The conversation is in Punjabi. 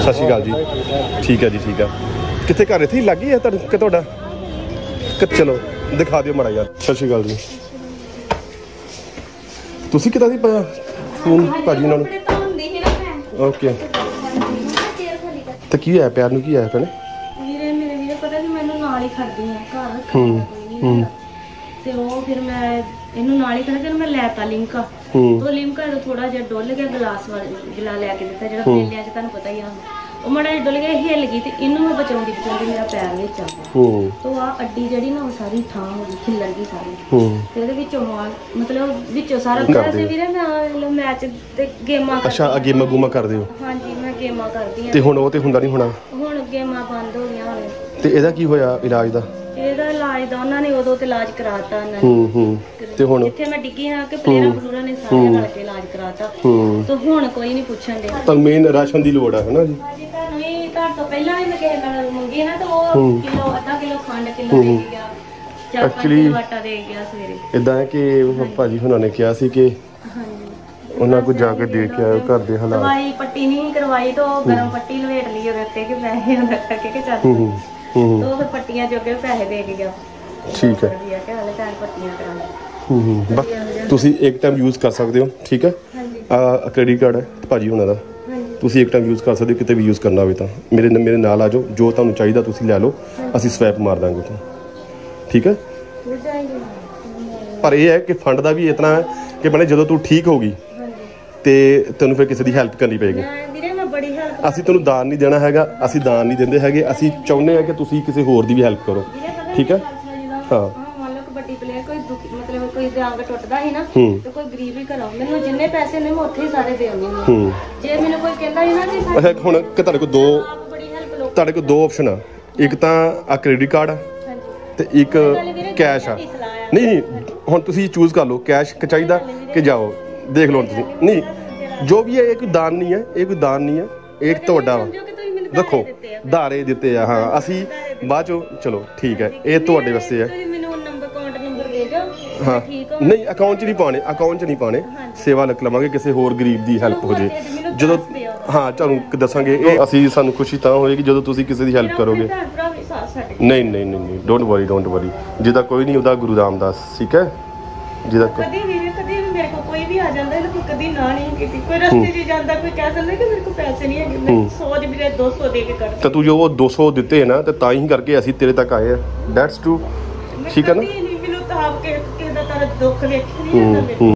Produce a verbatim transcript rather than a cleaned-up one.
सत श्री अकाल जी। ठीक है जी, ठीक है। कितने घर इत्थे लग ही है तुहाडा? चलो दिखा दिओ माड़ा यार। सत श्री अकाल जी। तुसीं किदां दी फोन भाजी उन्हां नूं? ओके तो की है प्यार नूं की है भैणे? ਵੀਰੇ ਮੇਰੇ ਵੀਰੇ ਪਤਾ ਕਿ ਮੈਨੂੰ ਨਾਲ ਹੀ ਖੜਦੀ ਆ ਘਰ ਰੱਖਣਾ ਕੋਈ ਨਹੀਂ ਤੇ ਉਹ ਫਿਰ ਮੈਂ ਇਹਨੂੰ ਨਾਲ ਹੀ ਖੜਾ ਜਦ ਮੈਂ ਲੈਤਾ ਲਿਮਕਾ ਤੋਂ ਲਿਮਕਾ ਤੋਂ ਥੋੜਾ ਜਿਹਾ ਡੁੱਲ ਗਿਆ ਗਲਾਸ ਵਾਲਾ ਗਿਲਾ ਲੈ ਕੇ ਦਿੱਤਾ ਜਿਹੜਾ ਮੇਲਿਆਂ 'ਚ ਤੁਹਾਨੂੰ ਪਤਾ ਹੀ ਆ ਉਹ ਮਾੜਾ ਜਿਹਾ ਡੁੱਲ ਗਿਆ ਹਿੱਲ ਗਈ ਤੇ ਇਹਨੂੰ ਮੈਂ ਬਚਾਉਂਦੀ ਬਚਾਉਂਦੀ ਮੇਰਾ ਪੈਰ ਵਿੱਚ ਆ ਗਿਆ ਤੋਂ ਆ ਅੱਡੀ ਜਿਹੜੀ ਨਾ ਉਹ ਸਾਰੀ ਥਾਂ ਹੋ ਗਈ ਖਿੱਲਰ ਗਈ ਸਾਰੀ ਤੇ ਉਹਦੇ ਵਿੱਚੋਂ ਮਤਲਬ ਵਿੱਚੋਂ ਸਾਰਾ ਵੈਸੇ ਵੀਰੇ ਮੈਂ ਮੈਚ ਤੇ ਗੇਮਾਂ ਅੱਛਾ ਗੇਮਾਂ ਗੂਮਾਂ ਕਰਦੇ ਹੋ? ਹਾਂਜੀ ਮੈਂ ਗੇਮਾਂ ਕਰਦੀ ਆ। ਤੇ ਹੁਣ ਉਹ ਤੇ ਹੁੰਦਾ ਨਹੀਂ ਹੋਣਾ? ਹੁਣ ਗੇਮਾਂ ਬੰਦ ਹੋ ਗਈਆਂ ਹੁਣ। ਤੇ ਇਹਦਾ ਕੀ ਹੋਇਆ ਇਲਾਜ ਦਾ? ਇਹਦਾ ਇਲਾਜ ਦਾ ਉਹਨਾਂ ਨੇ ਉਦੋਂ ਤੇ ਇਲਾਜ ਕਰਾਤਾ ਉਹਨਾਂ ਨੇ। ਹੂੰ ਹੂੰ ਤੇ ਹੁਣ ਜਿੱਥੇ ਮੈਂ ਡਿੱਗੀ ਹਾਂ ਕਿ ਪਲੇਰਾਂ ਪਲੂਰਾਂ ਨੇ ਸਾਰੇ ਨਾਲ ਕੇ ਇਲਾਜ ਕਰਾਤਾ ਤੇ ਹੁਣ ਕੋਈ ਨਹੀਂ ਪੁੱਛਣ ਦੇ। ਤਾਂ ਮੇਨ ਰਾਸ਼ਨ ਦੀ ਲੋੜ ਹੈ ਨਾ ਜੀ? ਹਾਂਜੀ ਤੁਹਾਨੂੰ ਇਹ ਘਰ ਤੋਂ ਪਹਿਲਾਂ ਵੀ ਮੈਂ ਕਿਸੇ ਨਾਲ ਮੰਗੀ ਨਾ ਤਾਂ ਉਹ ਕਿਲੋ ਅੱਧਾ ਕਿਲੋ ਖੰਡ ਕਿਲੋ ਦੇ ਗਿਆ ਚਾਰ ਪੰਜ ਕਿਲੋ ਆਟਾ ਦੇ ਗਿਆ ਸਵੇਰੇ। ਇਦਾਂ ਹੈ ਕਿ ਭਾਜੀ ਹੁਣਾਂ ਨੇ ਕਿਹਾ ਸੀ ਕਿ ਉਹਨਾਂ ਕੋਲ ਜਾ ਕੇ ਦੇਖ ਕੇ ਆਇਓ ਘਰ ਦੇ ਹਾਲਾਤ। ਦਵਾਈ ਪੱਟੀ ਨਹੀਂ ਕਰਵਾਈ ਤਾਂ ਉਹ ਗਰਮ ਪੱਟੀ ਲਵੇਟ ਲਈ ਉਹਦੇ ਉੱਤੇ ਕਿ ਪੈਸੇ ਉਹਨਾਂ ਕਰਕੇ ਕਿ ਚੱਲ ਹੂੰ ਹੂੰ ਤੋਂ ਫਿਰ ਪੱਟੀਆਂ ਜੋਗੇ ਪੈਸੇ ਦੇ ਕੇ ਗਿਆ। ਠੀਕ ਹੈ ਕਿ ਹਾਲੇ ਤਾਂ ਪੱਟੀਆਂ ਕਰਾ ਲੈ। ਹੂੰ ਹੂੰ ਬਸ ਤੁਸੀਂ ਇੱਕ ਟਾਈਮ ਯੂਜ਼ ਕਰ ਸਕਦੇ ਹੋ। ਠੀਕ ਹੈ ਆ ਕ੍ਰੈਡਿਟ ਕਾਰਡ ਹੈ ਭਾਜੀ ਹੁਣਾਂ ਦਾ, ਤੁਸੀਂ ਇੱਕ ਟਾਈਮ ਯੂਜ਼ ਕਰ ਸਕਦੇ ਹੋ। ਕਿਤੇ ਵੀ ਯੂਜ਼ ਕਰਨਾ ਹੋਵੇ ਤਾਂ ਮੇਰੇ ਮੇਰੇ ਨਾਲ ਆ ਜਾਓ, ਜੋ ਤੁਹਾਨੂੰ ਚਾਹੀਦਾ ਤੁਸੀਂ ਲੈ ਲਓ, ਅਸੀਂ ਸਵੈਪ ਮਾਰ ਦਾਂਗੇ ਤੁਹਾਨੂੰ। ਠੀਕ ਹੈ ਪਰ ਇਹ ਹੈ ਕਿ ਫੰਡ ਦਾ ਵੀ ਇਤਨਾ ਹੈ ਕਿ ਬਣੇ ਜਦੋਂ ਤੂੰ ਠੀਕ ਹੋਗੀ ਤੇ ਤੈਨੂੰ ਫਿਰ ਕਿਸੇ ਦੀ ਹੈਲਪ ਕਰਨੀ ਪਏਗੀ। ਅਸੀਂ ਤੈਨੂੰ ਦਾਨ ਨਹੀਂ ਦੇਣਾ ਹੈਗਾ, ਅਸੀਂ ਦਾਨ ਨਹੀਂ ਦਿੰਦੇ ਹੈਗੇ, ਅਸੀਂ ਚਾਹੁੰਦੇ ਹਾਂ ਕਿ ਤੁਸੀਂ ਕਿਸੇ ਹੋਰ ਦੀ ਵੀ ਹੈਲਪ ਕਰੋ। ਠੀਕ ਹੈ ਹਾਂ ਕਬੱਡੀ ਪਲੇਅਰ ਕੋਈ ਮਤਲਬ ਕੋਈ ਅੰਗ ਟੁੱਟਦਾ ਸੀ ਨਾ ਤੇ ਕੋਈ ਗਰੀਬ ਹੀ ਘਰੋਂ ਮੈਨੂੰ ਜਿੰਨੇ ਪੈਸੇ ਨੇ ਮੈਂ ਉੱਥੇ ਹੀ ਸਾਰੇ ਦੇ ਆਉਂਦੀ ਹਾਂ। ਜੇ ਮੈਨੂੰ ਕੋਈ ਕਹਿੰਦਾ ਸੀ ਨਾ ਕਿ ਹੁਣ ਕਿ ਤੁਹਾਡੇ ਕੋਲ ਦੋ ਤੁਹਾਡੇ ਕੋਲ ਦੋ ਆਪਸ਼ਨ ਆ, ਇੱਕ ਤਾਂ ਆ ਕ੍ਰੈਡਿਟ ਕਾਰਡ ਆ ਤੇ ਇੱਕ ਕੈਸ਼ ਆ। ਨਹੀਂ ਹੁਣ ਤੁਸੀਂ ਚੂਜ਼ ਕਰ ਲਓ ਕੈਸ਼ ਚਾਹੀਦਾ ਕਿ ਜਾਓ ਦੇਖ ਲਓ ਤੁਸੀਂ। ਨਹੀਂ ਜੋ ਵੀ ਹੈ ਇਹ ਕੋਈ ਦਾਨ ਨਹੀਂ ਹੈ, ਇਹ ਕੋਈ ਦਾਨ ਨਹੀਂ ਹੈ, ਇਹ ਤੁਹਾਡਾ ਵਾ। ਦੇਖੋ ਧਾਰੇ ਦਿੱਤੇ ਆ ਹਾਂ ਅਸੀਂ ਬਾਅਦ ਚੋਂ ਚਲੋ ਠੀਕ ਹੈ ਇਹ ਤੁਹਾਡੇ ਵਾਸਤੇ ਹੈ। ਹਾਂ ਨਹੀਂ ਅਕਾਊਂਟ 'ਚ ਨਹੀਂ ਪਾਉਣੇ, ਅਕਾਊਂਟ 'ਚ ਨਹੀਂ ਪਾਉਣੇ, ਸੇਵਾ ਲਿਖ ਲਵਾਂਗੇ ਕਿਸੇ ਹੋਰ ਗਰੀਬ ਦੀ ਹੈਲਪ ਹੋ ਜੇ ਜਦੋਂ। ਹਾਂ ਤੁਹਾਨੂੰ ਦੱਸਾਂਗੇ ਇਹ ਅਸੀਂ ਸਾਨੂੰ ਖੁਸ਼ੀ ਤਾਂ ਹੋਏਗੀ ਜਦੋਂ ਤੁਸੀਂ ਕਿਸੇ ਦੀ ਹੈਲਪ ਕਰੋਗੇ। ਨਹੀਂ ਨਹੀਂ ਨਹੀਂ ਨਹੀਂ ਡੋਂਟ ਵਰੀ ਡੋਂਟ ਵਰੀ ਜਿਹਦਾ ਕੋਈ ਨਹੀਂ ਉਹਦਾ ਗੁਰੂ ਰਾਮਦਾਸ। ਠੀਕ ਹੈ ਜਿਹਦਾ ਕਦੀ ਵੀ ਕਦੀ ਵੀ ਮੇਰੇ ਕੋਲ ਕੋਈ ਵੀ ਆ ਜਾਂਦਾ ਨਾ ਕੋਈ ਕਦੀ ਨਾ ਨਹੀਂ ਕੀਤੀ। ਕੋਈ ਰਸਤੇ 'ਚ ਜਾਂਦਾ ਕੋਈ ਕਹਿ ਦਿੰਦਾ ਕਿ ਮੇਰੇ ਕੋਲ ਪੈਸੇ ਨਹੀਂ ਹੈਗੇ, ਮੈਂ ਸੌ ਦੇ ਵੀਰੇ ਦੋ ਸੌ ਦੇ ਕੇ ਕਰ ਤਾਂ ਤੂੰ ਜੋ ਉਹ ਦੋ ਸੌ ਦਿੱਤੇ ਨਾ ਤੇ ਤਾਂ ਹੀ ਕਰਕੇ ਅਸੀਂ ਤੇਰੇ ਤੱਕ ਆਏ ਆ। That's true. ਠੀਕ ਹੈ ਨਾ? ਮੈਨੂੰ ਤਾਂ ਆਪ ਕੇ ਕਿਸੇ ਦਾ ਤੇਰਾ ਦੁੱਖ ਵੇਖ ਨਹੀਂ ਜਾਂਦਾ।